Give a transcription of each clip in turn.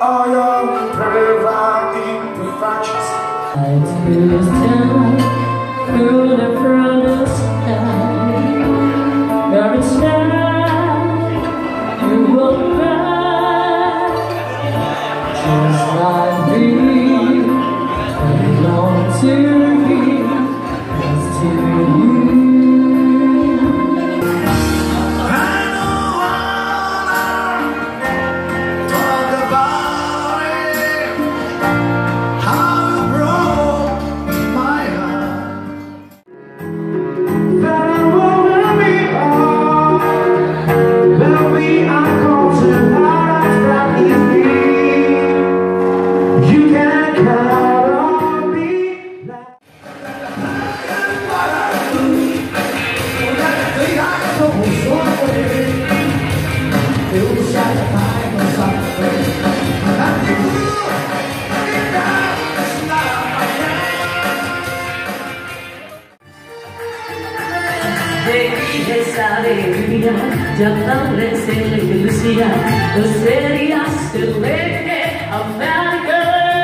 all your private imperfections. I tears down through the front sky. Where it's night, you will cry. Just like me, I long to be close to you. Baby, esa alegría ya tan reciente que lucía, no sería celeste América.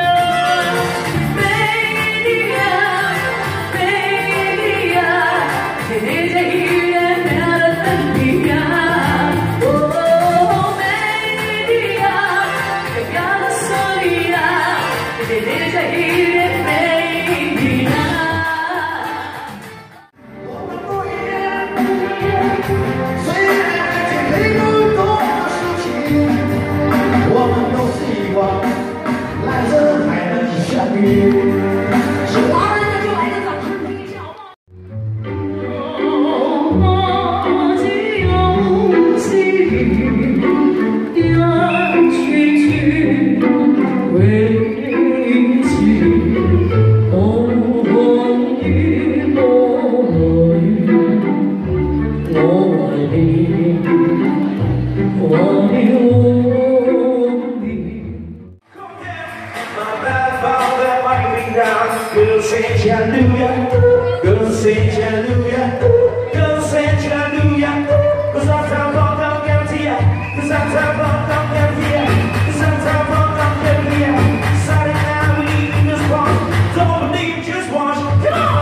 Girl, say hallelujah. Girl, say hallelujah. Girl, say hallelujah. 'Cause I'm time for them guarantee ya. 'Cause I'm time for them guarantee ya. 'Cause I'm time for them guarantee ya. Saturday night we eating this one. Don't believe, just watch. Come on.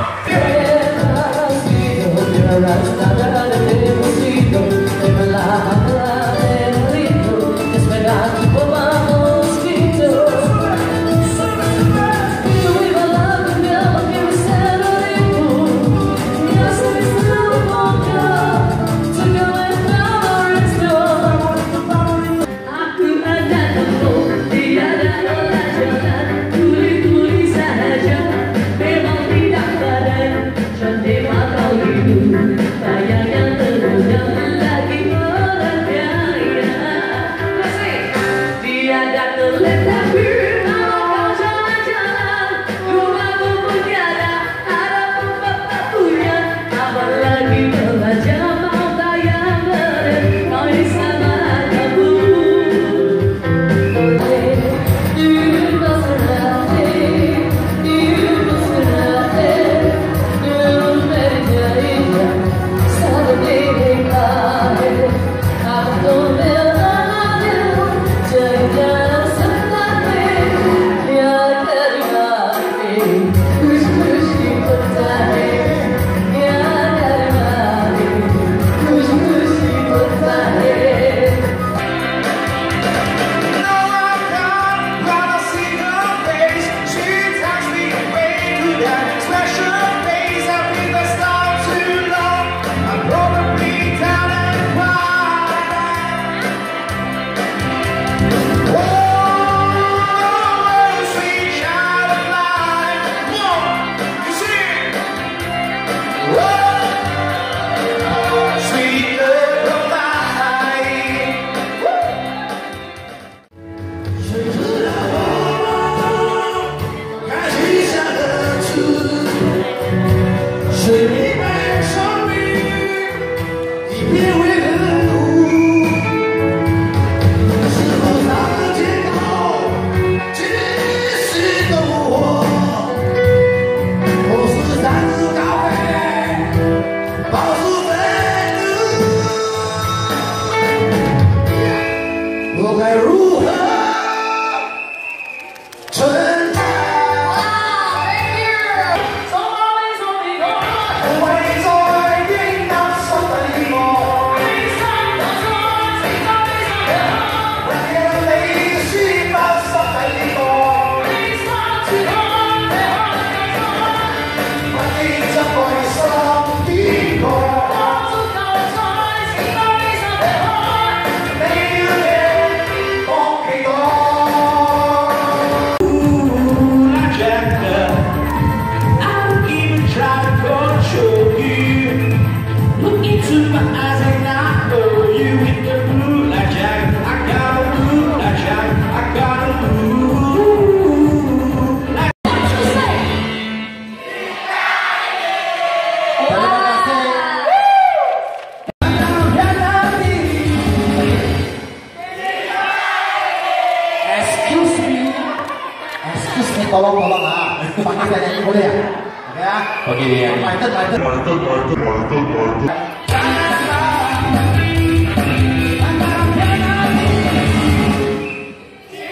tolong panggil saya nyanyi boleh ya? Oke ya? Oke ya. Lanjut.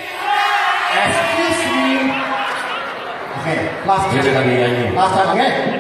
Excuse me. Oke, last time, oke?